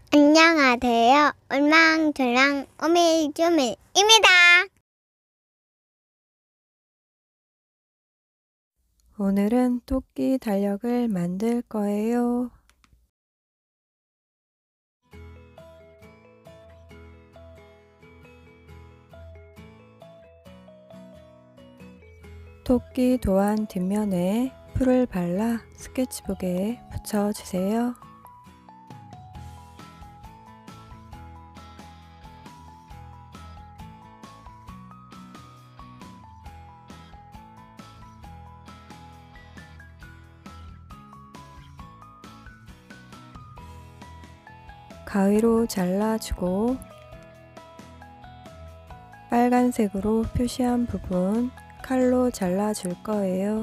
안녕하세요. 울망졸랑 오밀조밀입니다. 오늘은 토끼 달력을 만들 거예요. 토끼 도안 뒷면에 풀을 발라 스케치북에 붙여주세요. 가위로 잘라주고 빨간색으로 표시한 부분 칼로 잘라줄 거예요.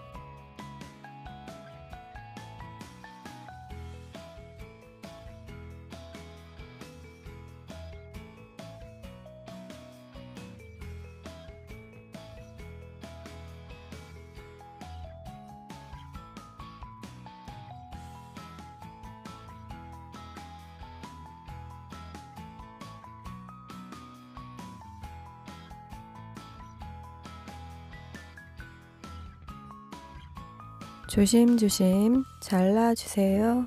조심조심 잘라주세요.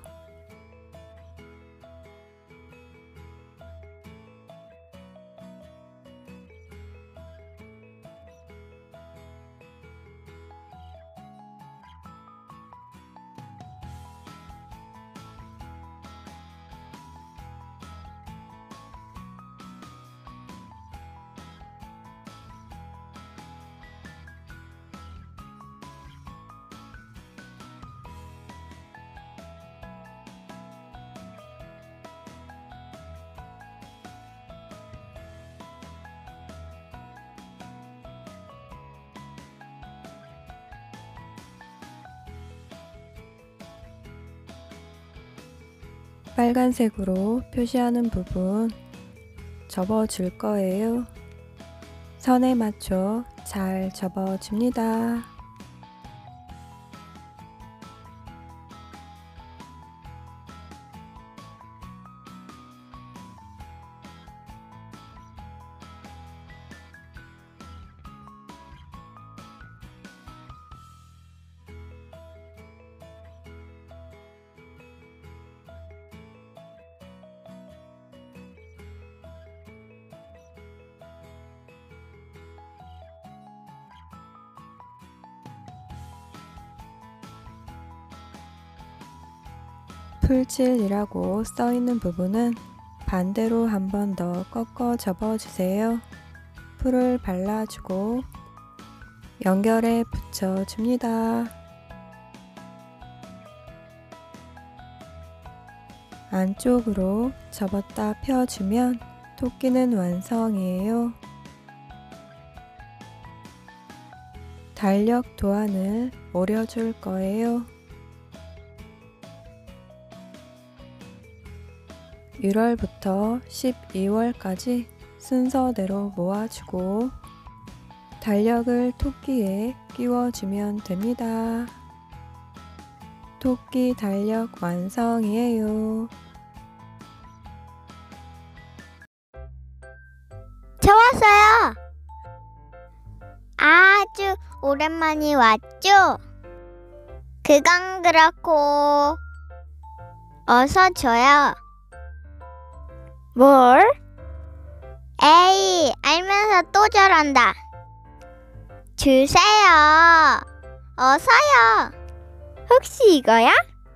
빨간색으로 표시하는 부분 접어줄 거예요. 선에 맞춰 잘 접어줍니다. 풀칠이라고 써있는 부분은 반대로 한 번 더 꺾어 접어주세요. 풀을 발라주고 연결해 붙여줍니다. 안쪽으로 접었다 펴주면 토끼는 완성이에요. 달력 도안을 오려줄 거예요. 1월부터 12월까지 순서대로 모아주고 달력을 토끼에 끼워주면 됩니다. 토끼 달력 완성이에요. 좋았어요. 아주 오랜만에 왔죠? 그건 그렇고 어서 줘요. 뭘? 에이, 알면서 또 저런다. 주세요. 어서요. 혹시 이거야?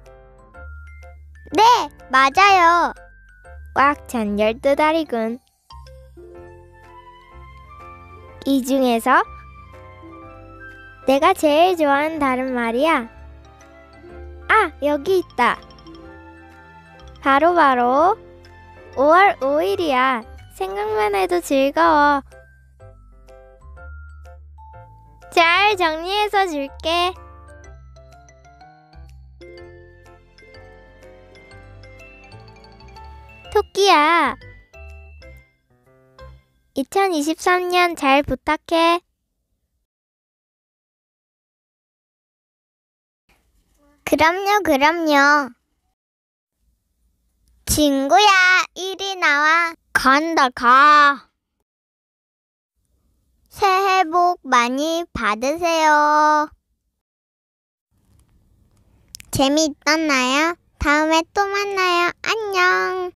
네, 맞아요. 꽉 찬 12알이군. 이 중에서 내가 제일 좋아하는 달은 말이야. 아, 여기 있다. 바로 5월 5일이야. 생각만 해도 즐거워. 잘 정리해서 줄게. 토끼야, 2023년 잘 부탁해. 그럼요. 친구야, 이리 나와. 간다, 가. 새해 복 많이 받으세요. 재미있었나요? 다음에 또 만나요. 안녕.